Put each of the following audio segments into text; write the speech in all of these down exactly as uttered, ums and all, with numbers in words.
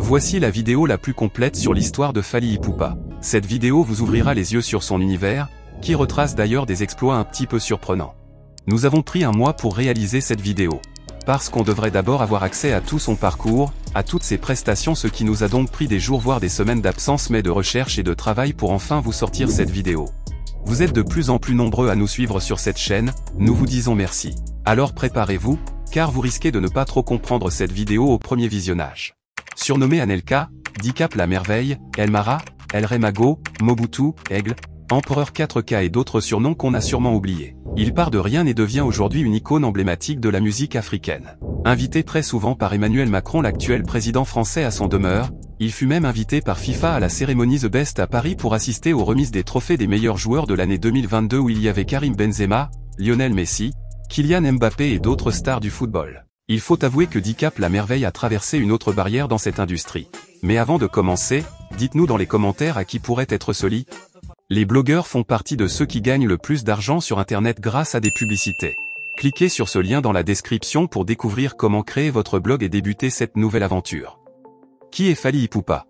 Voici la vidéo la plus complète sur l'histoire de Fally Ipupa. Cette vidéo vous ouvrira les yeux sur son univers, qui retrace d'ailleurs des exploits un petit peu surprenants. Nous avons pris un mois pour réaliser cette vidéo. Parce qu'on devrait d'abord avoir accès à tout son parcours, à toutes ses prestations, ce qui nous a donc pris des jours voire des semaines d'absence mais de recherche et de travail pour enfin vous sortir cette vidéo. Vous êtes de plus en plus nombreux à nous suivre sur cette chaîne, nous vous disons merci. Alors préparez-vous, car vous risquez de ne pas trop comprendre cette vidéo au premier visionnage. Surnommé Anelka, Dicap la merveille, El Mara, El Rey Mago, Mobutu, Aigle, Empereur quatre K et d'autres surnoms qu'on a sûrement oubliés. Il part de rien et devient aujourd'hui une icône emblématique de la musique africaine. Invité très souvent par Emmanuel Macron, l'actuel président français, à son demeure, il fut même invité par FIFA à la cérémonie The Best à Paris pour assister aux remises des trophées des meilleurs joueurs de l'année deux mille vingt-deux où il y avait Karim Benzema, Lionel Messi, Kylian Mbappé et d'autres stars du football. Il faut avouer que Dicap la merveille a traversé une autre barrière dans cette industrie. Mais avant de commencer, dites-nous dans les commentaires à qui pourrait être ce lit. Les blogueurs font partie de ceux qui gagnent le plus d'argent sur internet grâce à des publicités. Cliquez sur ce lien dans la description pour découvrir comment créer votre blog et débuter cette nouvelle aventure. Qui est Fally Ipupa?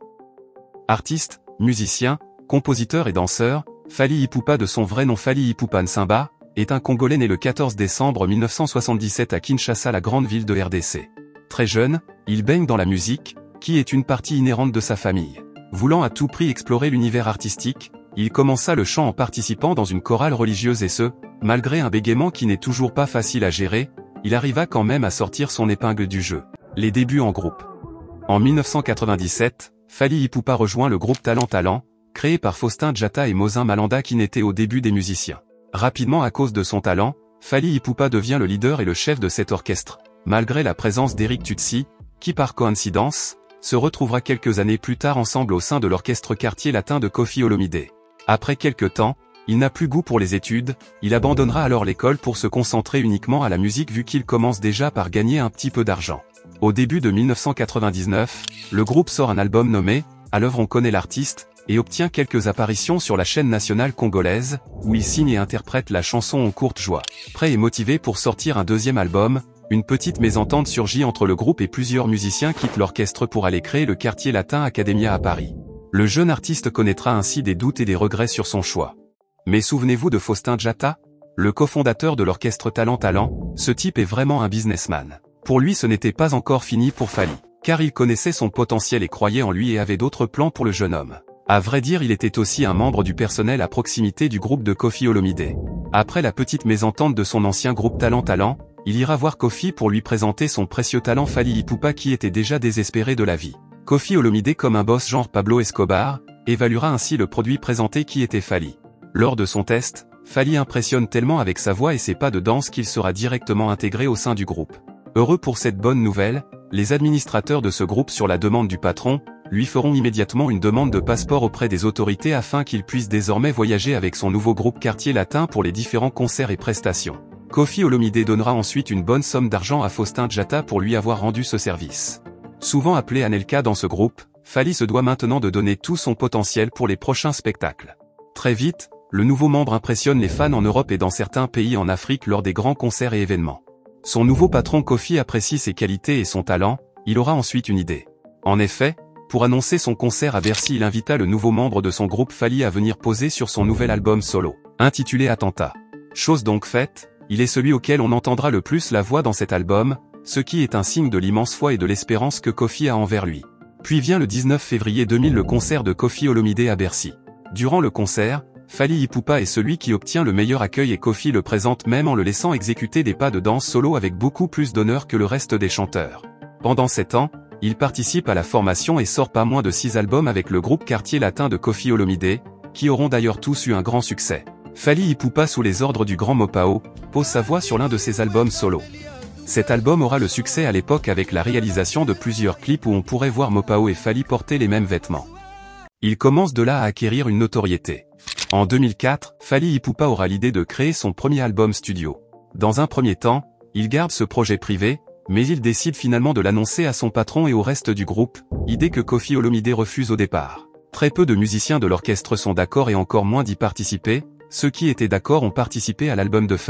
Artiste, musicien, compositeur et danseur, Fally Ipupa, de son vrai nom Fally Ipupa Nsimba, est un Congolais né le quatorze décembre mille neuf cent soixante-dix-sept à Kinshasa, la grande ville de R D C. Très jeune, il baigne dans la musique, qui est une partie inhérente de sa famille. Voulant à tout prix explorer l'univers artistique, il commença le chant en participant dans une chorale religieuse et ce, malgré un bégaiement qui n'est toujours pas facile à gérer, il arriva quand même à sortir son épingle du jeu. Les débuts en groupe. En mille neuf cent quatre-vingt-dix-sept, Fally Ipupa rejoint le groupe Talent Talent, créé par Faustin Djata et Mozin Malanda qui n'étaient au début des musiciens. Rapidement, à cause de son talent, Fally Ipupa devient le leader et le chef de cet orchestre, malgré la présence d'Eric Tutsi, qui par coïncidence, se retrouvera quelques années plus tard ensemble au sein de l'orchestre Quartier Latin de Koffi Olomide. Après quelques temps, il n'a plus goût pour les études, il abandonnera alors l'école pour se concentrer uniquement à la musique vu qu'il commence déjà par gagner un petit peu d'argent. Au début de mille neuf cent quatre-vingt-dix-neuf, le groupe sort un album nommé « À l'œuvre on connaît l'artiste » et obtient quelques apparitions sur la chaîne nationale congolaise, où il signe et interprète la chanson En courte joie. Prêt et motivé pour sortir un deuxième album, une petite mésentente surgit entre le groupe et plusieurs musiciens quittent l'orchestre pour aller créer le Quartier Latin Academia à Paris. Le jeune artiste connaîtra ainsi des doutes et des regrets sur son choix. Mais souvenez-vous de Faustin Djata, le cofondateur de l'orchestre Talent Talent, ce type est vraiment un businessman. Pour lui ce n'était pas encore fini pour Fally, car il connaissait son potentiel et croyait en lui et avait d'autres plans pour le jeune homme. À vrai dire, il était aussi un membre du personnel à proximité du groupe de Koffi Olomide. Après la petite mésentente de son ancien groupe Talent Talent, il ira voir Koffi pour lui présenter son précieux talent Fally Ipupa qui était déjà désespéré de la vie. Koffi Olomide, comme un boss genre Pablo Escobar, évaluera ainsi le produit présenté qui était Fally. Lors de son test, Fally impressionne tellement avec sa voix et ses pas de danse qu'il sera directement intégré au sein du groupe. Heureux pour cette bonne nouvelle, les administrateurs de ce groupe, sur la demande du patron, lui feront immédiatement une demande de passeport auprès des autorités afin qu'il puisse désormais voyager avec son nouveau groupe Quartier Latin pour les différents concerts et prestations. Koffi Olomide donnera ensuite une bonne somme d'argent à Faustin Djata pour lui avoir rendu ce service. Souvent appelé Anelka dans ce groupe, Fally se doit maintenant de donner tout son potentiel pour les prochains spectacles. Très vite, le nouveau membre impressionne les fans en Europe et dans certains pays en Afrique lors des grands concerts et événements. Son nouveau patron Koffi apprécie ses qualités et son talent, il aura ensuite une idée. En effet, pour annoncer son concert à Bercy, il invita le nouveau membre de son groupe Fally à venir poser sur son nouvel album solo, intitulé Attentat. Chose donc faite, il est celui auquel on entendra le plus la voix dans cet album, ce qui est un signe de l'immense foi et de l'espérance que Koffi a envers lui. Puis vient le dix-neuf février deux mille le concert de Koffi Olomide à Bercy. Durant le concert, Fally Ipupa est celui qui obtient le meilleur accueil et Koffi le présente même en le laissant exécuter des pas de danse solo avec beaucoup plus d'honneur que le reste des chanteurs. Pendant sept ans, il participe à la formation et sort pas moins de six albums avec le groupe Quartier Latin de Koffi Olomide, qui auront d'ailleurs tous eu un grand succès. Fally Ipupa, sous les ordres du grand Mopao, pose sa voix sur l'un de ses albums solo. Cet album aura le succès à l'époque avec la réalisation de plusieurs clips où on pourrait voir Mopao et Fally porter les mêmes vêtements. Il commence de là à acquérir une notoriété. En deux mille quatre, Fally Ipupa aura l'idée de créer son premier album studio. Dans un premier temps, il garde ce projet privé, mais il décide finalement de l'annoncer à son patron et au reste du groupe, idée que Koffi Olomide refuse au départ. Très peu de musiciens de l'orchestre sont d'accord et encore moins d'y participer, ceux qui étaient d'accord ont participé à l'album de Fally.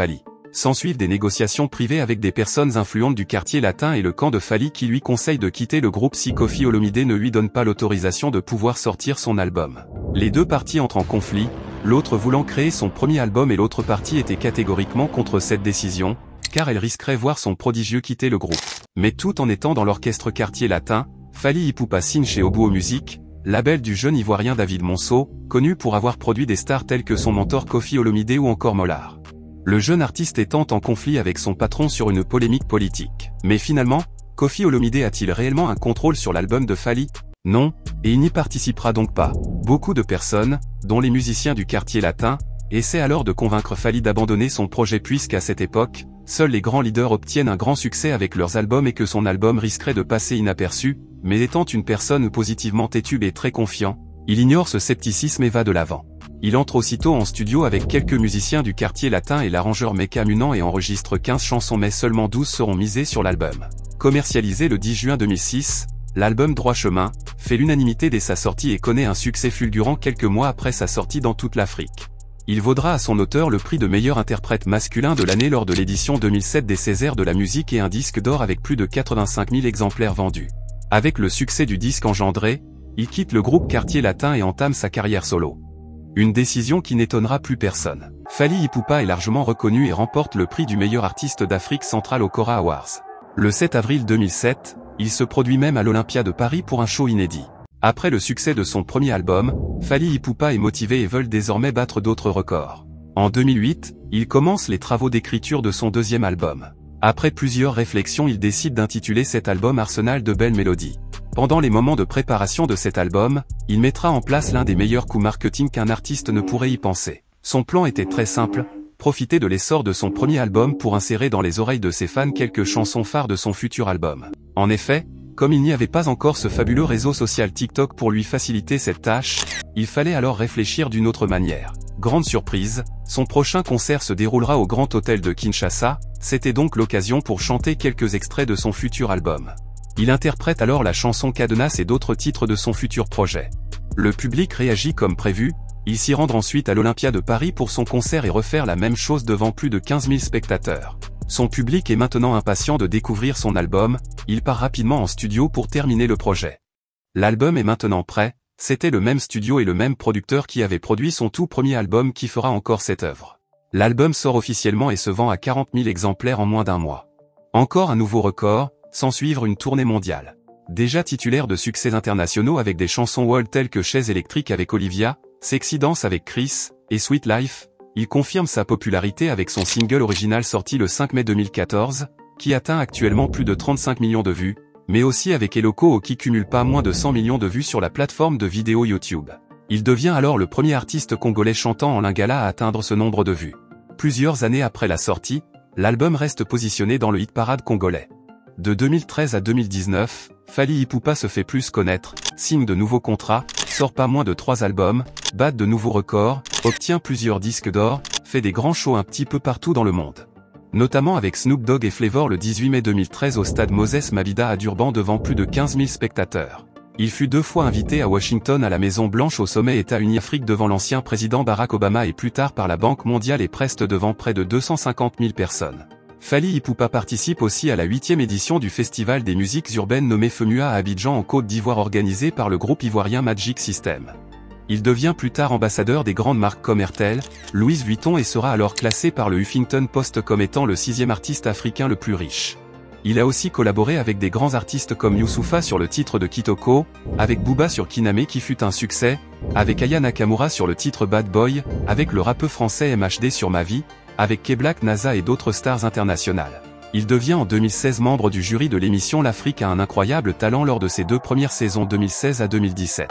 S'ensuivent des négociations privées avec des personnes influentes du quartier latin et le camp de Fally qui lui conseille de quitter le groupe si Koffi Olomidé ne lui donne pas l'autorisation de pouvoir sortir son album. Les deux parties entrent en conflit, l'autre voulant créer son premier album et l'autre partie était catégoriquement contre cette décision, car elle risquerait voir son prodigieux quitter le groupe. Mais tout en étant dans l'orchestre quartier latin, Fally Ipupa signe chez Obuo Music, label du jeune ivoirien David Monceau, connu pour avoir produit des stars telles que son mentor Koffi Olomidé ou encore Mollard. Le jeune artiste étant en conflit avec son patron sur une polémique politique. Mais finalement, Koffi Olomidé a-t-il réellement un contrôle sur l'album de Fally? Non, et il n'y participera donc pas. Beaucoup de personnes, dont les musiciens du quartier latin, essaient alors de convaincre Fally d'abandonner son projet puisqu'à cette époque, seuls les grands leaders obtiennent un grand succès avec leurs albums et que son album risquerait de passer inaperçu, mais étant une personne positivement têtue et très confiant, il ignore ce scepticisme et va de l'avant. Il entre aussitôt en studio avec quelques musiciens du quartier latin et l'arrangeur Meka Munant et enregistre quinze chansons mais seulement douze seront misées sur l'album. Commercialisé le dix juin deux mille six, l'album Droit Chemin fait l'unanimité dès sa sortie et connaît un succès fulgurant quelques mois après sa sortie dans toute l'Afrique. Il vaudra à son auteur le prix de meilleur interprète masculin de l'année lors de l'édition deux mille sept des Césaires de la musique et un disque d'or avec plus de quatre-vingt-cinq mille exemplaires vendus. Avec le succès du disque engendré, il quitte le groupe Quartier Latin et entame sa carrière solo. Une décision qui n'étonnera plus personne. Fally Ipupa est largement reconnu et remporte le prix du meilleur artiste d'Afrique centrale au Cora Awards. Le sept avril deux mille sept, il se produit même à l'Olympia de Paris pour un show inédit. Après le succès de son premier album, Fally Ipupa est motivé et veut désormais battre d'autres records. En deux mille huit, il commence les travaux d'écriture de son deuxième album. Après plusieurs réflexions, il décide d'intituler cet album Arsenal de belles mélodies. Pendant les moments de préparation de cet album, il mettra en place l'un des meilleurs coups marketing qu'un artiste ne pourrait y penser. Son plan était très simple, profiter de l'essor de son premier album pour insérer dans les oreilles de ses fans quelques chansons phares de son futur album. En effet, comme il n'y avait pas encore ce fabuleux réseau social TikTok pour lui faciliter cette tâche, il fallait alors réfléchir d'une autre manière. Grande surprise, son prochain concert se déroulera au Grand Hôtel de Kinshasa, c'était donc l'occasion pour chanter quelques extraits de son futur album. Il interprète alors la chanson Cadenas et d'autres titres de son futur projet. Le public réagit comme prévu, il s'y rend ensuite à l'Olympia de Paris pour son concert et refaire la même chose devant plus de quinze mille spectateurs. Son public est maintenant impatient de découvrir son album, il part rapidement en studio pour terminer le projet. L'album est maintenant prêt, c'était le même studio et le même producteur qui avait produit son tout premier album qui fera encore cette œuvre. L'album sort officiellement et se vend à quarante mille exemplaires en moins d'un mois. Encore un nouveau record, s'ensuivre une tournée mondiale. Déjà titulaire de succès internationaux avec des chansons world telles que Chaise électrique avec Olivia, Sexy Dance avec Chris, et Sweet Life, il confirme sa popularité avec son single original sorti le cinq mai deux mille quatorze, qui atteint actuellement plus de trente-cinq millions de vues, mais aussi avec Eloko qui cumule pas moins de cent millions de vues sur la plateforme de vidéo YouTube. Il devient alors le premier artiste congolais chantant en lingala à atteindre ce nombre de vues. Plusieurs années après la sortie, l'album reste positionné dans le hit-parade congolais. De deux mille treize à deux mille dix-neuf, Fally Ipupa se fait plus connaître, signe de nouveaux contrats, sort pas moins de trois albums, bat de nouveaux records, obtient plusieurs disques d'or, fait des grands shows un petit peu partout dans le monde. Notamment avec Snoop Dogg et Flavor le dix-huit mai deux mille treize au stade Moses Mabhida à Durban devant plus de quinze mille spectateurs. Il fut deux fois invité à Washington à la Maison Blanche au sommet États-Unis Afrique devant l'ancien président Barack Obama et plus tard par la Banque mondiale et Prest devant près de deux cent cinquante mille personnes. Fally Ipupa participe aussi à la huitième édition du Festival des musiques urbaines nommé FEMUA à Abidjan en Côte d'Ivoire organisé par le groupe ivoirien Magic System. Il devient plus tard ambassadeur des grandes marques comme Hertel, Louis Vuitton et sera alors classé par le Huffington Post comme étant le sixième artiste africain le plus riche. Il a aussi collaboré avec des grands artistes comme Youssoupha sur le titre de Kitoko, avec Booba sur Kiname qui fut un succès, avec Aya Nakamura sur le titre Bad Boy, avec le rappeur français M H D sur Ma Vie, avec K-Black, NASA et d'autres stars internationales. Il devient en deux mille seize membre du jury de l'émission L'Afrique a un incroyable talent lors de ses deux premières saisons deux mille seize à deux mille dix-sept.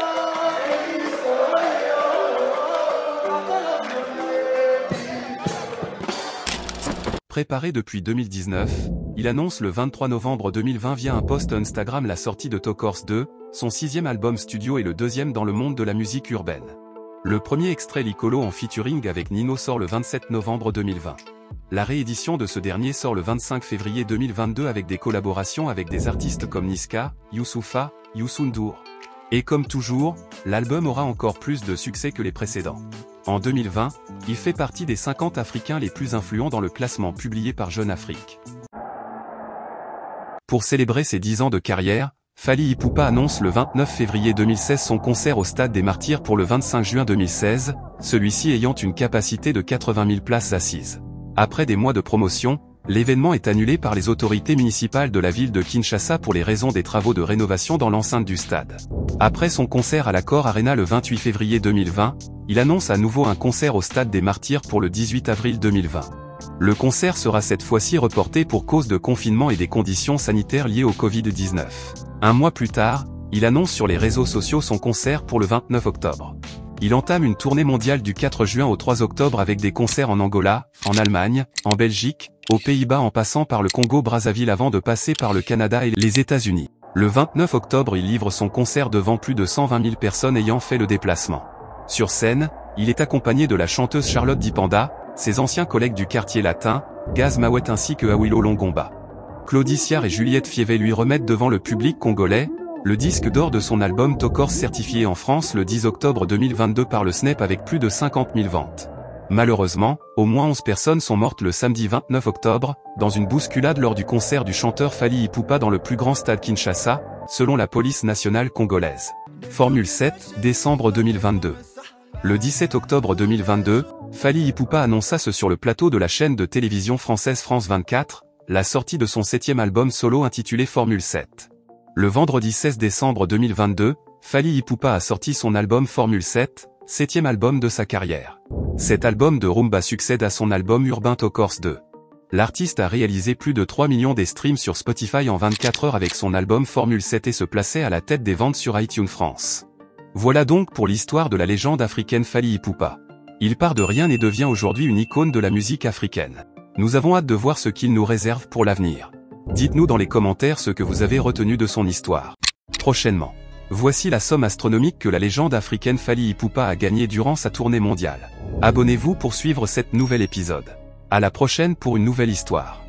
Préparé depuis deux mille dix-neuf, il annonce le vingt-trois novembre deux mille vingt via un post Instagram la sortie de Tokors deux, son sixième album studio et le deuxième dans le monde de la musique urbaine. Le premier extrait Licolo en featuring avec Nino sort le vingt-sept novembre deux mille vingt. La réédition de ce dernier sort le vingt-cinq février deux mille vingt-deux avec des collaborations avec des artistes comme Niska, Youssoupha, Youssou N'Dour. Et comme toujours, l'album aura encore plus de succès que les précédents. En deux mille vingt, Il fait partie des cinquante Africains les plus influents dans le classement publié par Jeune Afrique. Pour célébrer ses dix ans de carrière, Fally Ipupa annonce le vingt-neuf février deux mille seize son concert au Stade des Martyrs pour le vingt-cinq juin deux mille seize, celui-ci ayant une capacité de quatre-vingt mille places assises. Après des mois de promotion, l'événement est annulé par les autorités municipales de la ville de Kinshasa pour les raisons des travaux de rénovation dans l'enceinte du stade. Après son concert à l'Accor Arena le vingt-huit février deux mille vingt, il annonce à nouveau un concert au Stade des Martyrs pour le dix-huit avril deux mille vingt. Le concert sera cette fois-ci reporté pour cause de confinement et des conditions sanitaires liées au Covid dix-neuf. Un mois plus tard, il annonce sur les réseaux sociaux son concert pour le vingt-neuf octobre. Il entame une tournée mondiale du quatre juin au trois octobre avec des concerts en Angola, en Allemagne, en Belgique, aux Pays-Bas en passant par le Congo-Brazzaville avant de passer par le Canada et les États-Unis. Le vingt-neuf octobre, il livre son concert devant plus de cent vingt mille personnes ayant fait le déplacement. Sur scène, il est accompagné de la chanteuse Charlotte Dipanda, ses anciens collègues du quartier latin, Gaz Mawet ainsi que Awilo Longomba. Claudie Siard et Juliette Fievé lui remettent devant le public congolais le disque d'or de son album Tokors certifié en France le dix octobre deux mille vingt-deux par le S N E P avec plus de cinquante mille ventes. Malheureusement, au moins onze personnes sont mortes le samedi vingt-neuf octobre, dans une bousculade lors du concert du chanteur Fally Ipupa dans le plus grand stade Kinshasa, selon la police nationale congolaise. Formule sept, décembre deux mille vingt-deux. Le dix-sept octobre deux mille vingt-deux, Fally Ipupa annonça ce sur le plateau de la chaîne de télévision française France vingt-quatre, la sortie de son septième album solo intitulé Formule sept. Le vendredi seize décembre deux mille vingt-deux, Fally Ipupa a sorti son album Formule sept, septième album de sa carrière. Cet album de rumba succède à son album urbain Tokors deux. L'artiste a réalisé plus de trois millions de streams sur Spotify en vingt-quatre heures avec son album Formule sept et se plaçait à la tête des ventes sur iTunes France. Voilà donc pour l'histoire de la légende africaine Fally Ipupa. Il part de rien et devient aujourd'hui une icône de la musique africaine. Nous avons hâte de voir ce qu'il nous réserve pour l'avenir. Dites-nous dans les commentaires ce que vous avez retenu de son histoire. Prochainement. Voici la somme astronomique que la légende africaine Fally Ipupa a gagnée durant sa tournée mondiale. Abonnez-vous pour suivre cet nouvel épisode. À la prochaine pour une nouvelle histoire.